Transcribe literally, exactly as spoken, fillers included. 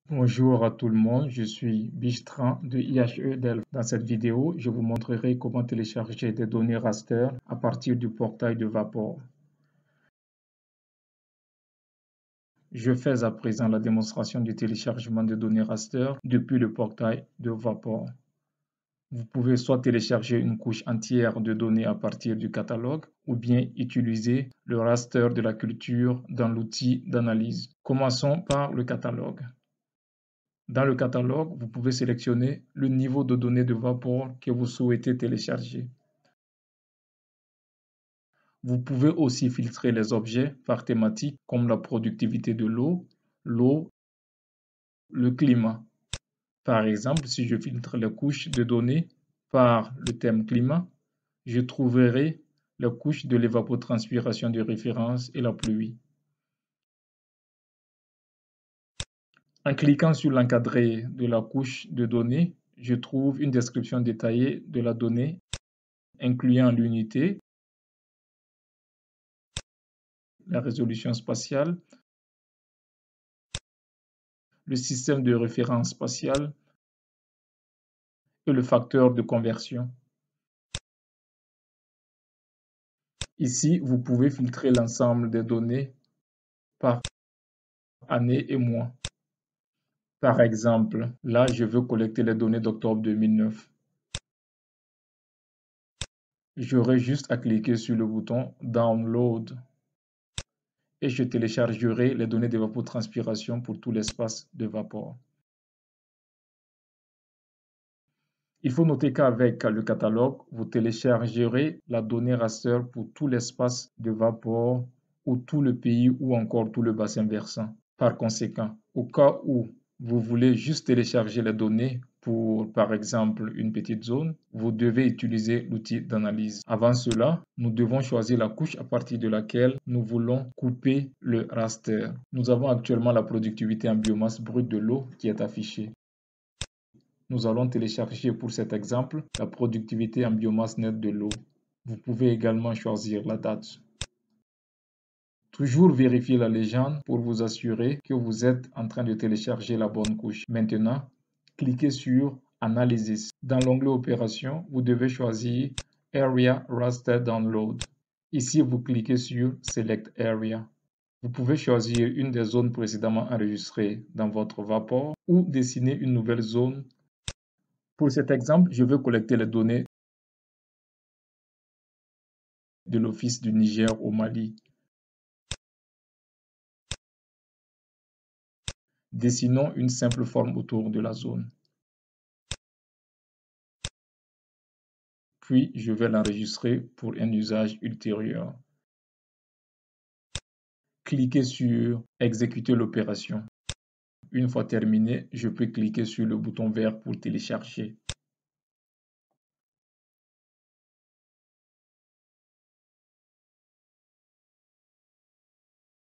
Bonjour à tout le monde, je suis Bistran de I H E Delft. Dans cette vidéo, je vous montrerai comment télécharger des données raster à partir du portail de Vapor. Je fais à présent la démonstration du téléchargement de données raster depuis le portail de Vapor. Vous pouvez soit télécharger une couche entière de données à partir du catalogue ou bien utiliser le raster de la culture dans l'outil d'analyse. Commençons par le catalogue. Dans le catalogue, vous pouvez sélectionner le niveau de données de Vapor que vous souhaitez télécharger. Vous pouvez aussi filtrer les objets par thématique comme la productivité de l'eau, l'eau, le climat. Par exemple, si je filtre les couches de données par le thème climat, je trouverai les couches de l'évapotranspiration de référence et la pluie. En cliquant sur l'encadré de la couche de données, je trouve une description détaillée de la donnée, incluant l'unité, la résolution spatiale, le système de référence spatiale et le facteur de conversion. Ici, vous pouvez filtrer l'ensemble des données par année et mois. Par exemple, là, je veux collecter les données d'octobre deux mille neuf. J'aurai juste à cliquer sur le bouton Download et je téléchargerai les données d'évapotranspiration pour tout l'espace de Vapor. Il faut noter qu'avec le catalogue, vous téléchargerez la donnée raster pour tout l'espace de Vapor ou tout le pays ou encore tout le bassin versant. Par conséquent, au cas où vous voulez juste télécharger les données pour, par exemple, une petite zone, vous devez utiliser l'outil d'analyse. Avant cela, nous devons choisir la couche à partir de laquelle nous voulons couper le raster. Nous avons actuellement la productivité en biomasse brute de l'eau qui est affichée. Nous allons télécharger pour cet exemple la productivité en biomasse nette de l'eau. Vous pouvez également choisir la date. Toujours vérifier la légende pour vous assurer que vous êtes en train de télécharger la bonne couche. Maintenant, cliquez sur Analysis. Dans l'onglet Opération, vous devez choisir Area Raster Download. Ici, vous cliquez sur Select Area. Vous pouvez choisir une des zones précédemment enregistrées dans votre Vapor ou dessiner une nouvelle zone. Pour cet exemple, je veux collecter les données de l'Office du Niger au Mali. Dessinons une simple forme autour de la zone. Puis, je vais l'enregistrer pour un usage ultérieur. Cliquez sur Exécuter l'opération. Une fois terminé, je peux cliquer sur le bouton vert pour télécharger.